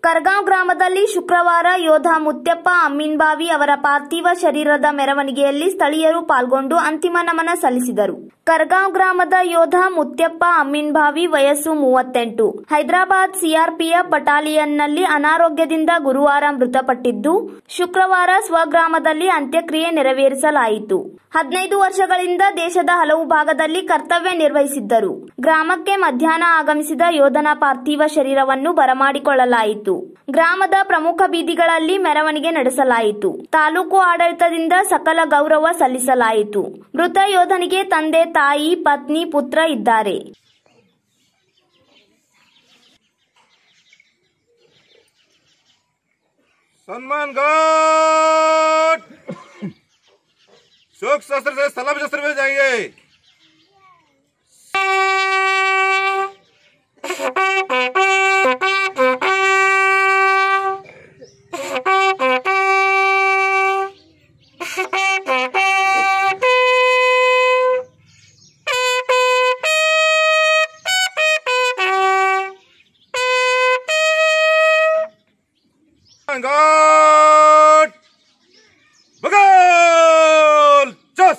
ಕರ್ಗಾಂವ್ ಗ್ರಾಮದಲ್ಲಿ ಶುಕ್ರವಾರ ಯೋಧ ಮುತ್ಯಪ್ಪ ಅಮ್ಮಿನಬಾವಿ ಅವರ ಪಾರ್ಥಿವ ಶರೀರದ ಮೆರವಣಿಗೆಯಲ್ಲಿ ಸ್ಥಳೀಯರು ಪಾಲ್ಗೊಂಡು ಅಂತಿಮ ನಮನ ಸಲ್ಲಿಸಿದರು. ಕರ್ಗಾಂವ್ ಗ್ರಾಮದ ಯೋಧ ಮುತ್ಯಪ್ಪ ಅಮ್ಮಿನಬಾವಿ ವಯಸ್ಸು 38 ಹೈದರಾಬಾದ್ ಸಿಆರ್ಪಿಎಫ್ ಬಟಾಲಿಯನ್ನಲ್ಲಿ ಅನಾರೋಗ್ಯದಿಂದ ಗುರುವಾರ ಮೃತಪಟ್ಟಿದ್ದು, ಶುಕ್ರವಾರ ಸ್ವಗ್ರಾಮದಲ್ಲಿ ಅಂತ್ಯಕ್ರಿಯೆ ನೆರವೇರಿಸಲಾಯಿತು. 15 ವರ್ಷಗಳಿಂದ ದೇಶದ ಹಲವು ಭಾಗದಲ್ಲಿ ಕರ್ತವ್ಯ ನಿರ್ವಹಿಸಿದ್ದರು. ಗ್ರಾಮಕ್ಕೆ ಮಧ್ಯಾಹ್ನ ಆಗಮಿಸಿದ ಯೋಧನ ಪಾರ್ಥಿವ ಶರೀರವನ್ನು ಬರಮಾಡಿಕೊಳ್ಳಲಾಯಿತು. ಗ್ರಾಮದ ಪ್ರಮುಖ ಬೀದಿಗಳಲ್ಲಿ ಮೆರವಣಿಗೆ ನಡೆಸಲಾಯಿತು. ತಾಲೂಕು ಆಡಳಿತದಿಂದ ಸಕಲ ಗೌರವ ಸಲ್ಲಿಸಲಾಯಿತು. ಮೃತ ಯೋಧನಿಗೆ ತಂದೆ, ತಾಯಿ, ಪತ್ನಿ, ಪುತ್ರ ಇದ್ದಾರೆ. सम्मान गार्ड शोक शस्त्र से सलामी शस्त्र में जाएंगे. God Bagal Just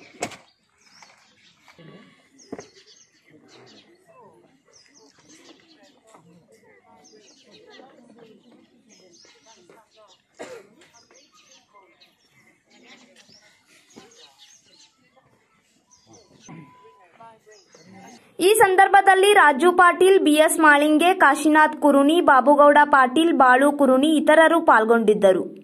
ಈ ಸಂದರ್ಭದಲ್ಲಿ ರಾಜು ಪಾಟೀಲ್, ಬಿಎಸ್ ಮಾಳಿಂಗೆ, ಕಾಶಿನಾಥ್ ಕುರುನಿ, ಬಾಬುಗೌಡ ಪಾಟೀಲ್, ಬಾಳು ಕುರುನಿ ಇತರರು ಪಾಲ್ಗೊಂಡಿದ್ದರು.